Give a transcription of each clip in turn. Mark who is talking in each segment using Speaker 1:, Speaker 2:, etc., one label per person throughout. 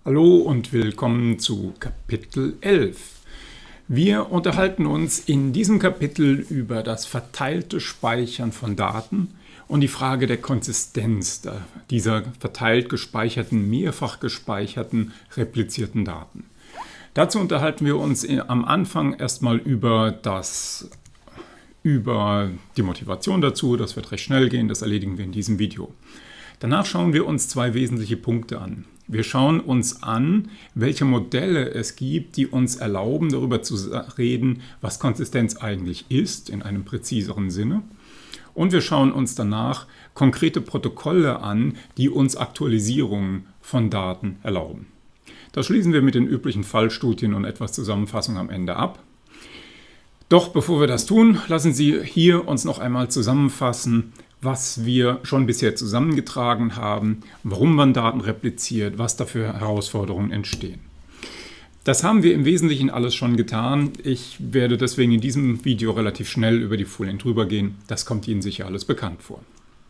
Speaker 1: Hallo und willkommen zu Kapitel 11. Wir unterhalten uns in diesem Kapitel über das verteilte Speichern von Daten und die Frage der Konsistenz dieser verteilt gespeicherten, mehrfach gespeicherten, replizierten Daten. Dazu unterhalten wir uns am Anfang erstmal über die Motivation dazu. Das wird recht schnell gehen, das erledigen wir in diesem Video. Danach schauen wir uns zwei wesentliche Punkte an. Wir schauen uns an, welche Modelle es gibt, die uns erlauben, darüber zu reden, was Konsistenz eigentlich ist, in einem präziseren Sinne. Und wir schauen uns danach konkrete Protokolle an, die uns Aktualisierungen von Daten erlauben. Das schließen wir mit den üblichen Fallstudien und etwas Zusammenfassung am Ende ab. Doch bevor wir das tun, lassen Sie hier uns noch einmal zusammenfassen, was wir schon bisher zusammengetragen haben, warum man Daten repliziert, was da für Herausforderungen entstehen. Das haben wir im Wesentlichen alles schon getan. Ich werde deswegen in diesem Video relativ schnell über die Folien drüber gehen. Das kommt Ihnen sicher alles bekannt vor.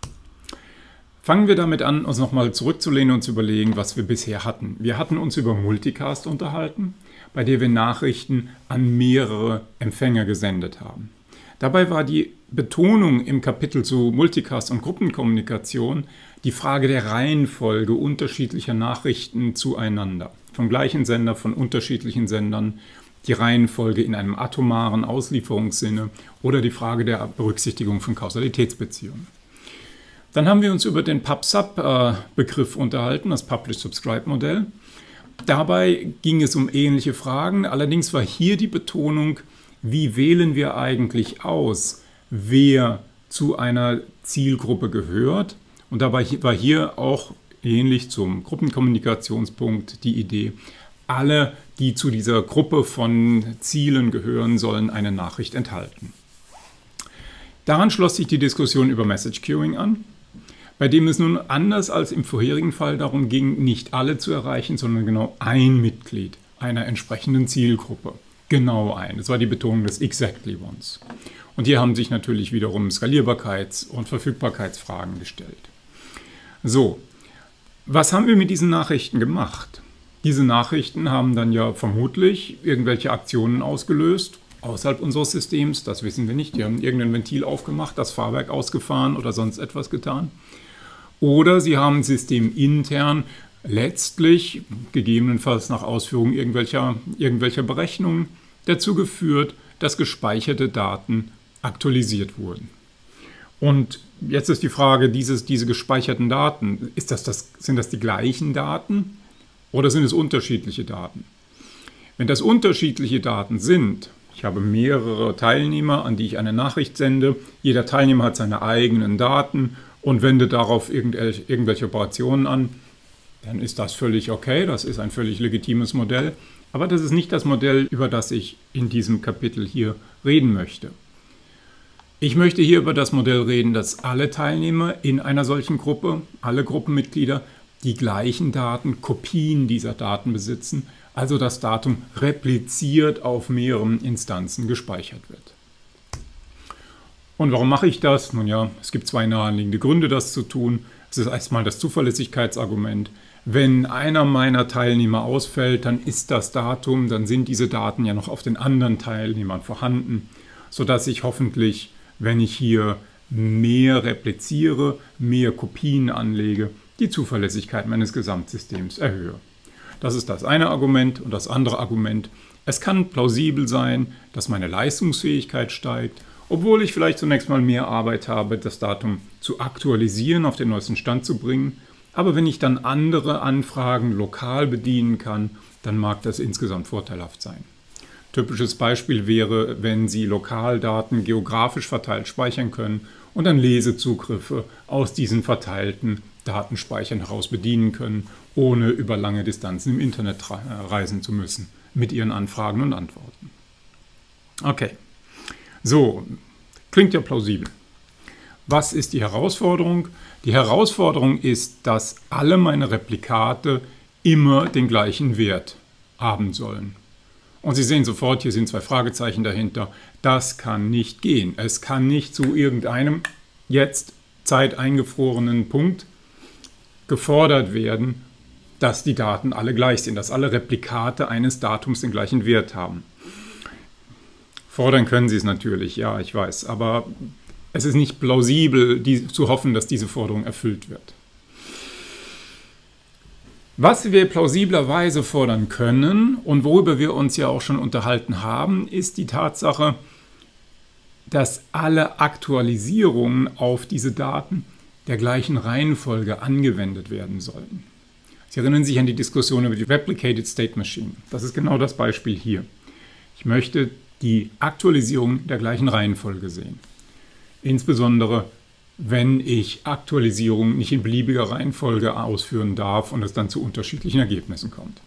Speaker 1: Fangen wir damit an, uns nochmal zurückzulehnen und zu überlegen, was wir bisher hatten. Wir hatten uns über Multicast unterhalten, bei der wir Nachrichten an mehrere Empfänger gesendet haben. Dabei war die Betonung im Kapitel zu Multicast und Gruppenkommunikation die Frage der Reihenfolge unterschiedlicher Nachrichten zueinander. Vom gleichen Sender, von unterschiedlichen Sendern, die Reihenfolge in einem atomaren Auslieferungssinne oder die Frage der Berücksichtigung von Kausalitätsbeziehungen. Dann haben wir uns über den PubSub-Begriff unterhalten, das Publish-Subscribe-Modell. Dabei ging es um ähnliche Fragen, allerdings war hier die Betonung, wie wählen wir eigentlich aus, wer zu einer Zielgruppe gehört? Und dabei war hier auch ähnlich zum Gruppenkommunikationspunkt die Idee, alle, die zu dieser Gruppe von Zielen gehören, sollen eine Nachricht enthalten. Daran schloss sich die Diskussion über Message Queuing an, bei dem es nun anders als im vorherigen Fall darum ging, nicht alle zu erreichen, sondern genau ein Mitglied einer entsprechenden Zielgruppe. Genau ein. Das war die Betonung des Exactly Ones. Und hier haben sich natürlich wiederum Skalierbarkeits- und Verfügbarkeitsfragen gestellt. So, was haben wir mit diesen Nachrichten gemacht? Diese Nachrichten haben dann ja vermutlich irgendwelche Aktionen ausgelöst, außerhalb unseres Systems, das wissen wir nicht. Die haben irgendein Ventil aufgemacht, das Fahrwerk ausgefahren oder sonst etwas getan. Oder sie haben systemintern letztlich, gegebenenfalls nach Ausführung irgendwelcher Berechnungen, dazu geführt, dass gespeicherte Daten aktualisiert wurden. Und jetzt ist die Frage, diese gespeicherten Daten, sind das die gleichen Daten oder sind es unterschiedliche Daten? Wenn das unterschiedliche Daten sind, ich habe mehrere Teilnehmer, an die ich eine Nachricht sende, jeder Teilnehmer hat seine eigenen Daten und wendet darauf irgendwelche Operationen an, dann ist das völlig okay, das ist ein völlig legitimes Modell. Aber das ist nicht das Modell, über das ich in diesem Kapitel hier reden möchte. Ich möchte hier über das Modell reden, dass alle Teilnehmer in einer solchen Gruppe, alle Gruppenmitglieder, die gleichen Daten, Kopien dieser Daten besitzen, also das Datum repliziert auf mehreren Instanzen gespeichert wird. Und warum mache ich das? Nun ja, es gibt zwei naheliegende Gründe, das zu tun. Es ist erstmal das Zuverlässigkeitsargument. Wenn einer meiner Teilnehmer ausfällt, dann ist das Datum, dann sind diese Daten ja noch auf den anderen Teilnehmern vorhanden, sodass ich hoffentlich, wenn ich hier mehr repliziere, mehr Kopien anlege, die Zuverlässigkeit meines Gesamtsystems erhöhe. Das ist das eine Argument. Und das andere Argument, es kann plausibel sein, dass meine Leistungsfähigkeit steigt, obwohl ich vielleicht zunächst mal mehr Arbeit habe, das Datum zu aktualisieren, auf den neuesten Stand zu bringen. Aber wenn ich dann andere Anfragen lokal bedienen kann, dann mag das insgesamt vorteilhaft sein. Typisches Beispiel wäre, wenn Sie Lokaldaten geografisch verteilt speichern können und dann Lesezugriffe aus diesen verteilten Datenspeichern heraus bedienen können, ohne über lange Distanzen im Internet reisen zu müssen mit Ihren Anfragen und Antworten. Okay, so, klingt ja plausibel. Was ist die Herausforderung? Die Herausforderung ist, dass alle meine Replikate immer den gleichen Wert haben sollen. Und Sie sehen sofort, hier sind zwei Fragezeichen dahinter. Das kann nicht gehen. Es kann nicht zu irgendeinem jetzt zeiteingefrorenen Punkt gefordert werden, dass die Daten alle gleich sind, dass alle Replikate eines Datums den gleichen Wert haben. Fordern können Sie es natürlich, ja, ich weiß, aber es ist nicht plausibel, zu hoffen, dass diese Forderung erfüllt wird. Was wir plausiblerweise fordern können und worüber wir uns ja auch schon unterhalten haben, ist die Tatsache, dass alle Aktualisierungen auf diese Daten der gleichen Reihenfolge angewendet werden sollen. Sie erinnern sich an die Diskussion über die Replicated State Machine. Das ist genau das Beispiel hier. Ich möchte die Aktualisierung der gleichen Reihenfolge sehen. Insbesondere, wenn ich Aktualisierungen nicht in beliebiger Reihenfolge ausführen darf und es dann zu unterschiedlichen Ergebnissen kommt.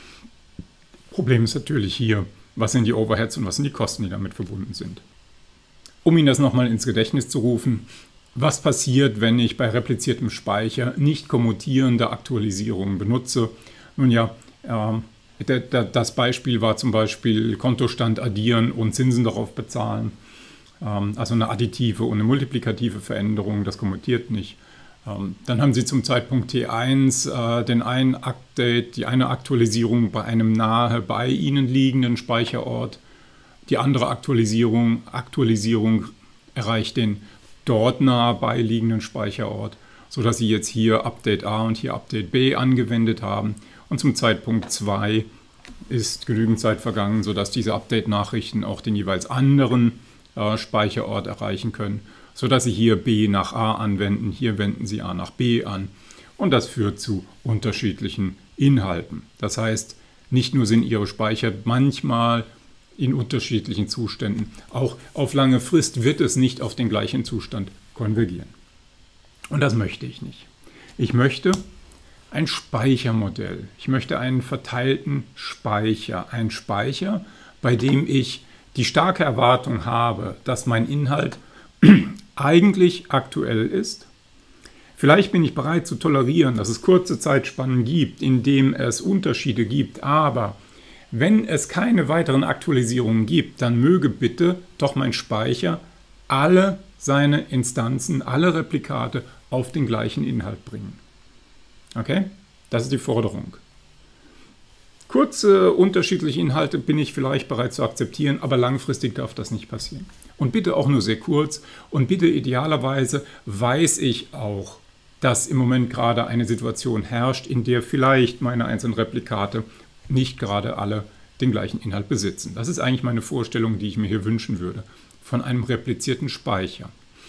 Speaker 1: Problem ist natürlich hier, was sind die Overheads und was sind die Kosten, die damit verbunden sind. Um Ihnen das nochmal ins Gedächtnis zu rufen, was passiert, wenn ich bei repliziertem Speicher nicht kommutierende Aktualisierungen benutze? Nun ja, das Beispiel war zum Beispiel Kontostand addieren und Zinsen darauf bezahlen. Also eine additive und eine multiplikative Veränderung, das kommutiert nicht. Dann haben Sie zum Zeitpunkt T1 die eine Aktualisierung bei einem nahe bei Ihnen liegenden Speicherort. Die andere Aktualisierung erreicht den dort nahe beiliegenden Speicherort, sodass Sie jetzt hier Update A und hier Update B angewendet haben. Und zum Zeitpunkt 2 ist genügend Zeit vergangen, sodass diese Update-Nachrichten auch den jeweils anderen Speicherort erreichen können, sodass Sie hier B nach A anwenden, hier wenden Sie A nach B an. Und das führt zu unterschiedlichen Inhalten. Das heißt, nicht nur sind Ihre Speicher manchmal in unterschiedlichen Zuständen. Auch auf lange Frist wird es nicht auf den gleichen Zustand konvergieren. Und das möchte ich nicht. Ich möchte ein Speichermodell. Ich möchte einen verteilten Speicher. Ein Speicher, bei dem ich die starke Erwartung habe, dass mein Inhalt eigentlich aktuell ist. Vielleicht bin ich bereit zu tolerieren, dass es kurze Zeitspannen gibt, in denen es Unterschiede gibt, aber wenn es keine weiteren Aktualisierungen gibt, dann möge bitte doch mein Speicher alle seine Instanzen, alle Replikate auf den gleichen Inhalt bringen. Okay? Das ist die Forderung. Kurze unterschiedliche Inhalte bin ich vielleicht bereit zu akzeptieren, aber langfristig darf das nicht passieren. Und bitte auch nur sehr kurz und bitte idealerweise weiß ich auch, dass im Moment gerade eine Situation herrscht, in der vielleicht meine einzelnen Replikate nicht gerade alle den gleichen Inhalt besitzen. Das ist eigentlich meine Vorstellung, die ich mir hier wünschen würde, von einem replizierten Speicher.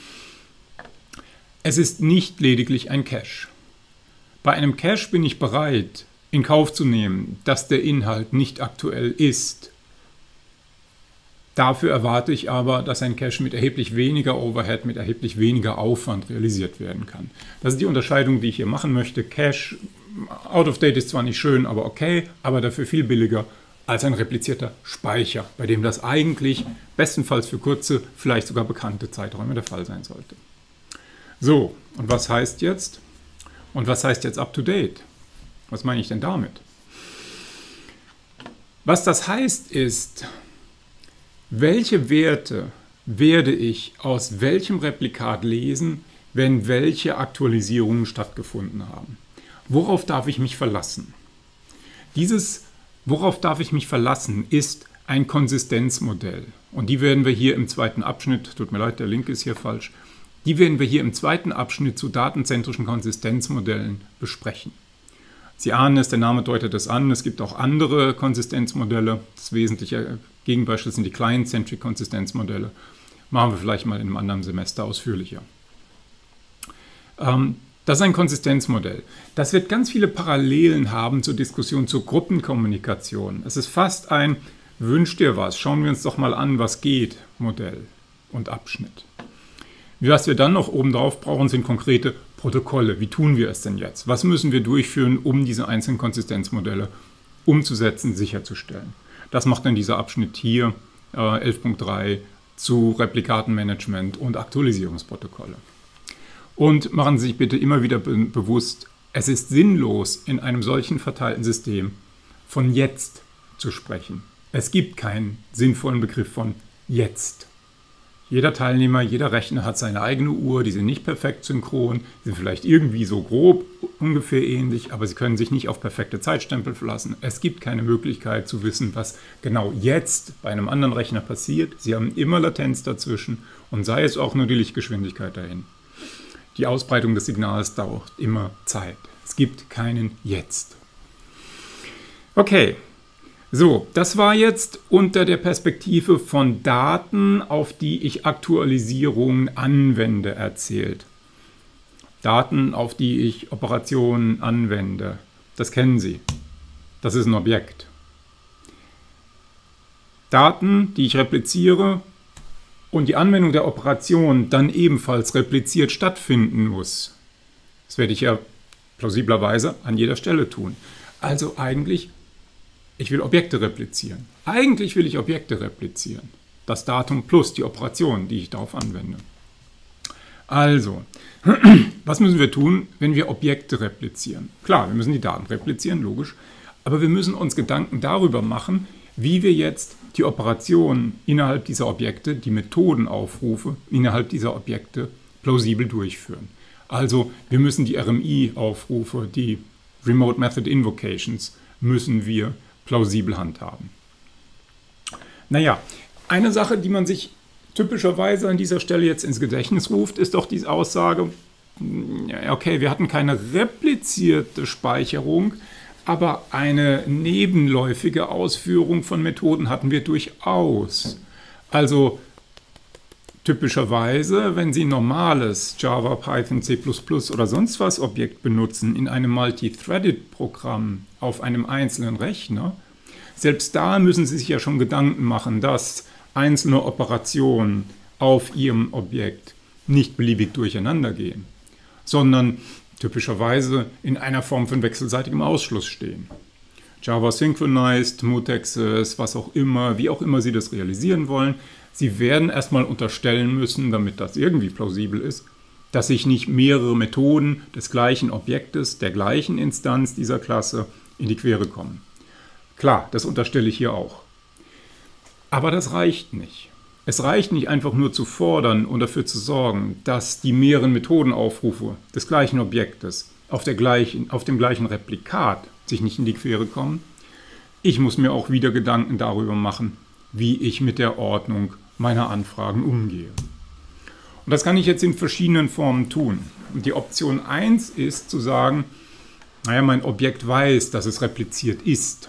Speaker 1: Es ist nicht lediglich ein Cache. Bei einem Cache bin ich bereit, in Kauf zu nehmen, dass der Inhalt nicht aktuell ist. Dafür erwarte ich aber, dass ein Cache mit erheblich weniger Overhead, mit erheblich weniger Aufwand realisiert werden kann. Das ist die Unterscheidung, die ich hier machen möchte. Cache, out of date ist zwar nicht schön, aber okay, aber dafür viel billiger als ein replizierter Speicher, bei dem das eigentlich bestenfalls für kurze, vielleicht sogar bekannte Zeiträume der Fall sein sollte. So, und was heißt jetzt? Und was heißt jetzt up to date? Was meine ich denn damit? Was das heißt ist, welche Werte werde ich aus welchem Replikat lesen, wenn welche Aktualisierungen stattgefunden haben? Worauf darf ich mich verlassen? Dieses Worauf darf ich mich verlassen, ist ein Konsistenzmodell. Und die werden wir hier im zweiten Abschnitt, tut mir leid, der Link ist hier falsch, die werden wir hier im zweiten Abschnitt zu datenzentrischen Konsistenzmodellen besprechen. Sie ahnen es, der Name deutet es an, es gibt auch andere Konsistenzmodelle. Das wesentliche Gegenbeispiel sind die Client-Centric Konsistenzmodelle. Machen wir vielleicht mal in einem anderen Semester ausführlicher. Das ist ein Konsistenzmodell. Das wird ganz viele Parallelen haben zur Diskussion zur Gruppenkommunikation. Es ist fast ein Wünsch dir was, schauen wir uns doch mal an, was geht, Modell und Abschnitt. Was wir dann noch obendrauf brauchen, sind konkrete Protokolle. Wie tun wir es denn jetzt? Was müssen wir durchführen, um diese einzelnen Konsistenzmodelle umzusetzen, sicherzustellen? Das macht dann dieser Abschnitt hier, 11.3, zu Replikatenmanagement und Aktualisierungsprotokolle. Und machen Sie sich bitte immer wieder bewusst, es ist sinnlos, in einem solchen verteilten System von jetzt zu sprechen. Es gibt keinen sinnvollen Begriff von jetzt. Jeder Teilnehmer, jeder Rechner hat seine eigene Uhr, die sind nicht perfekt synchron, die sind vielleicht irgendwie so grob ungefähr ähnlich, aber Sie können sich nicht auf perfekte Zeitstempel verlassen. Es gibt keine Möglichkeit zu wissen, was genau jetzt bei einem anderen Rechner passiert. Sie haben immer Latenz dazwischen und sei es auch nur die Lichtgeschwindigkeit dahin. Die Ausbreitung des Signals dauert immer Zeit. Es gibt keinen Jetzt. Okay, so, das war jetzt unter der Perspektive von Daten, auf die ich Aktualisierungen anwende, erzählt. Daten, auf die ich Operationen anwende. Das kennen Sie. Das ist ein Objekt. Daten, die ich repliziere und die Anwendung der Operation dann ebenfalls repliziert stattfinden muss. Das werde ich ja plausiblerweise an jeder Stelle tun. Also eigentlich, ich will Objekte replizieren. Eigentlich will ich Objekte replizieren. Das Datum plus die Operation, die ich darauf anwende. Also, was müssen wir tun, wenn wir Objekte replizieren? Klar, wir müssen die Daten replizieren, logisch. Aber wir müssen uns Gedanken darüber machen, wie wir jetzt die Operationen innerhalb dieser Objekte, die Methodenaufrufe innerhalb dieser Objekte plausibel durchführen. Also wir müssen die RMI-Aufrufe, die Remote Method Invocations, müssen wir plausibel handhaben. Naja, eine Sache, die man sich typischerweise an dieser Stelle jetzt ins Gedächtnis ruft, ist doch diese Aussage, okay, wir hatten keine replizierte Speicherung, aber eine nebenläufige Ausführung von Methoden hatten wir durchaus. Also typischerweise, wenn Sie ein normales Java, Python, C++ oder sonst was Objekt benutzen in einem Multithreaded-Programm auf einem einzelnen Rechner, selbst da müssen Sie sich ja schon Gedanken machen, dass einzelne Operationen auf Ihrem Objekt nicht beliebig durcheinander gehen, sondern typischerweise in einer Form von wechselseitigem Ausschluss stehen. Java Synchronized, Mutexes, was auch immer, wie auch immer Sie das realisieren wollen, Sie werden erstmal unterstellen müssen, damit das irgendwie plausibel ist, dass sich nicht mehrere Methoden des gleichen Objektes, der gleichen Instanz dieser Klasse in die Quere kommen. Klar, das unterstelle ich hier auch. Aber das reicht nicht. Es reicht nicht einfach nur zu fordern und dafür zu sorgen, dass die mehreren Methodenaufrufe des gleichen Objektes auf dem gleichen Replikat sich nicht in die Quere kommen. Ich muss mir auch wieder Gedanken darüber machen, wie ich mit der Ordnung meiner Anfragen umgehe. Und das kann ich jetzt in verschiedenen Formen tun. Und die Option 1 ist zu sagen, naja, mein Objekt weiß, dass es repliziert ist.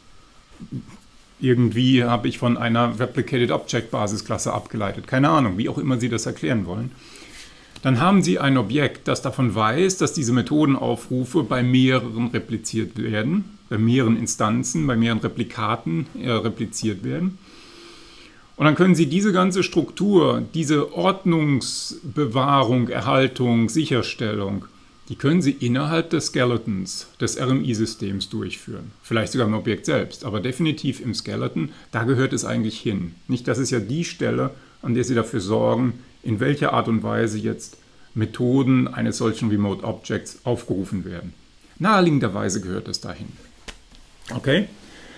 Speaker 1: Irgendwie habe ich von einer Replicated Object Basisklasse abgeleitet. Keine Ahnung, wie auch immer Sie das erklären wollen. Dann haben Sie ein Objekt, das davon weiß, dass diese Methodenaufrufe bei mehreren repliziert werden, bei mehreren Instanzen, bei mehreren Replikaten repliziert werden. Und dann können Sie diese ganze Struktur, diese Ordnungsbewahrung, Erhaltung, Sicherstellung, die können Sie innerhalb des Skeletons des RMI-Systems durchführen. Vielleicht sogar im Objekt selbst, aber definitiv im Skeleton, da gehört es eigentlich hin. Nicht, das ist ja die Stelle, an der Sie dafür sorgen, in welcher Art und Weise jetzt Methoden eines solchen Remote Objects aufgerufen werden. Naheliegenderweise gehört es dahin. Okay?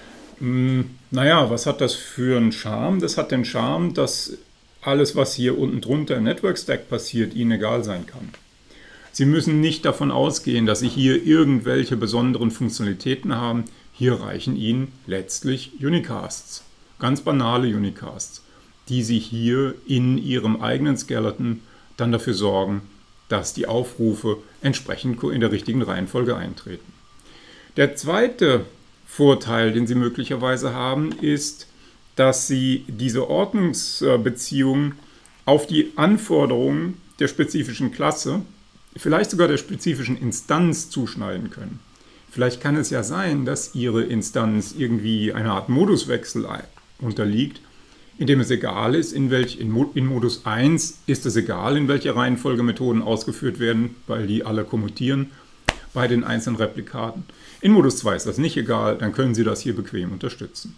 Speaker 1: Naja, was hat das für einen Charme? Das hat den Charme, dass alles, was hier unten drunter im Network Stack passiert, Ihnen egal sein kann. Sie müssen nicht davon ausgehen, dass Sie hier irgendwelche besonderen Funktionalitäten haben. Hier reichen Ihnen letztlich Unicasts, ganz banale Unicasts, die Sie hier in Ihrem eigenen Skeleton dann dafür sorgen, dass die Aufrufe entsprechend in der richtigen Reihenfolge eintreten. Der zweite Vorteil, den Sie möglicherweise haben, ist, dass Sie diese Ordnungsbeziehung auf die Anforderungen der spezifischen Klasse, vielleicht sogar der spezifischen Instanz zuschneiden können. Vielleicht kann es ja sein, dass Ihre Instanz irgendwie eine Art Moduswechsel unterliegt, in dem es egal ist, in Modus 1 ist es egal, in welcher Reihenfolge Methoden ausgeführt werden, weil die alle kommutieren bei den einzelnen Replikaten. In Modus 2 ist das nicht egal, dann können Sie das hier bequem unterstützen.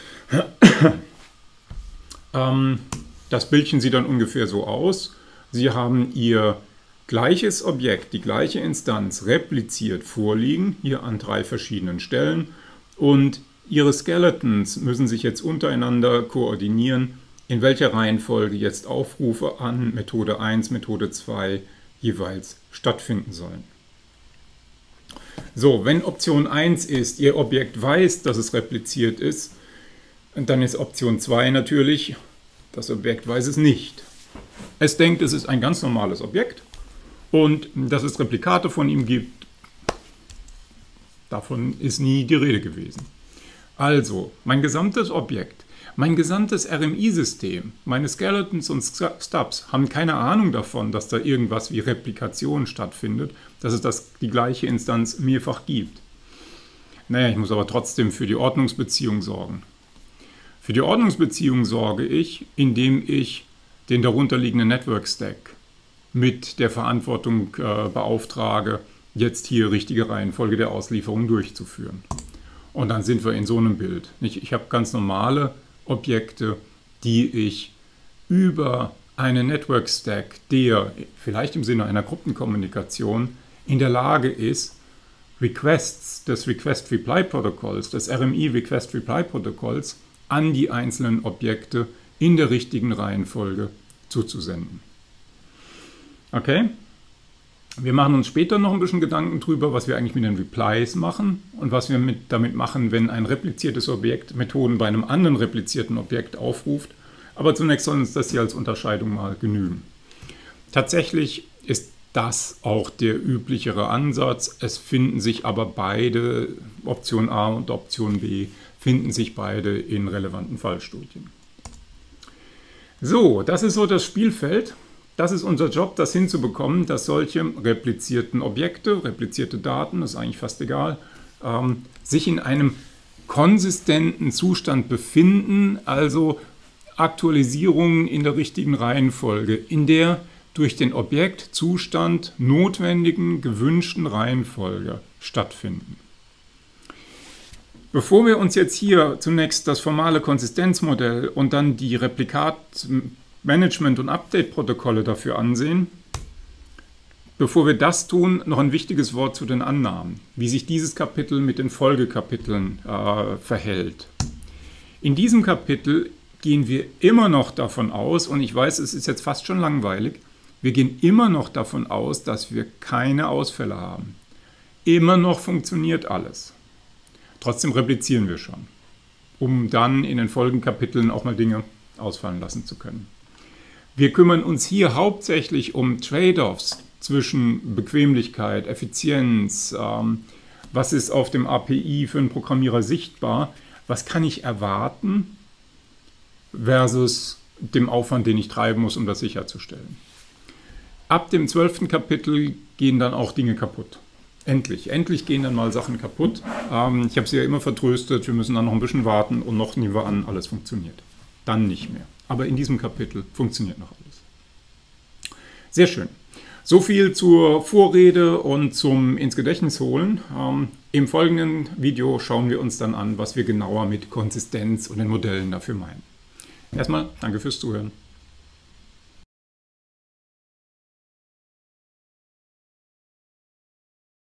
Speaker 1: Das Bildchen sieht dann ungefähr so aus. Sie haben Ihr gleiches Objekt, die gleiche Instanz repliziert vorliegen, hier an 3 verschiedenen Stellen, und Ihre Skeletons müssen sich jetzt untereinander koordinieren, in welcher Reihenfolge jetzt Aufrufe an Methode 1, Methode 2 jeweils stattfinden sollen. So, wenn Option 1 ist, Ihr Objekt weiß, dass es repliziert ist, und dann ist Option 2 natürlich, das Objekt weiß es nicht. Es denkt, es ist ein ganz normales Objekt und dass es Replikate von ihm gibt, davon ist nie die Rede gewesen. Also, mein gesamtes Objekt, mein gesamtes RMI-System, meine Skeletons und Stubs haben keine Ahnung davon, dass da irgendwas wie Replikation stattfindet, dass es die gleiche Instanz mehrfach gibt. Naja, ich muss aber trotzdem für die Ordnungsbeziehung sorgen. Für die Ordnungsbeziehung sorge ich, indem ich den darunterliegenden Network Stack mit der Verantwortung beauftrage, jetzt hier richtige Reihenfolge der Auslieferung durchzuführen. Und dann sind wir in so einem Bild. Ich habe ganz normale Objekte, die ich über einen Network Stack, der vielleicht im Sinne einer Gruppenkommunikation in der Lage ist, Requests des Request-Reply-Protokolls, des RMI-Request-Reply-Protokolls an die einzelnen Objekte in der richtigen Reihenfolge zuzusenden. Okay? Wir machen uns später noch ein bisschen Gedanken darüber, was wir eigentlich mit den Replies machen und was wir damit machen, wenn ein repliziertes Objekt Methoden bei einem anderen replizierten Objekt aufruft. Aber zunächst soll uns das hier als Unterscheidung mal genügen. Tatsächlich ist das auch der üblichere Ansatz. Es finden sich aber beide, Option A und Option B, finden sich beide in relevanten Fallstudien. So, das ist so das Spielfeld. Das ist unser Job, das hinzubekommen, dass solche replizierten Objekte, replizierte Daten, das ist eigentlich fast egal, sich in einem konsistenten Zustand befinden, also Aktualisierungen in der richtigen Reihenfolge, in der durch den Objektzustand notwendigen, gewünschten Reihenfolge stattfinden. Bevor wir uns jetzt hier zunächst das formale Konsistenzmodell und dann die Replikat-Management- und Update-Protokolle dafür ansehen, bevor wir das tun, noch ein wichtiges Wort zu den Annahmen, wie sich dieses Kapitel mit den Folgekapiteln verhält. In diesem Kapitel gehen wir immer noch davon aus, und ich weiß, es ist jetzt fast schon langweilig, wir gehen immer noch davon aus, dass wir keine Ausfälle haben. Immer noch funktioniert alles. Trotzdem replizieren wir schon, um dann in den Folgenkapiteln auch mal Dinge ausfallen lassen zu können. Wir kümmern uns hier hauptsächlich um Trade-offs zwischen Bequemlichkeit, Effizienz, was ist auf dem API für einen Programmierer sichtbar, was kann ich erwarten versus dem Aufwand, den ich treiben muss, um das sicherzustellen. Ab dem 12. Kapitel gehen dann auch Dinge kaputt. Endlich gehen dann mal Sachen kaputt. Ich habe sie ja immer vertröstet, wir müssen dann noch ein bisschen warten und noch nehmen wir an, alles funktioniert. Dann nicht mehr. Aber in diesem Kapitel funktioniert noch alles. Sehr schön. So viel zur Vorrede und zum ins Gedächtnis holen. Im folgenden Video schauen wir uns dann an, was wir genauer mit Konsistenz und den Modellen dafür meinen. Erstmal danke fürs Zuhören.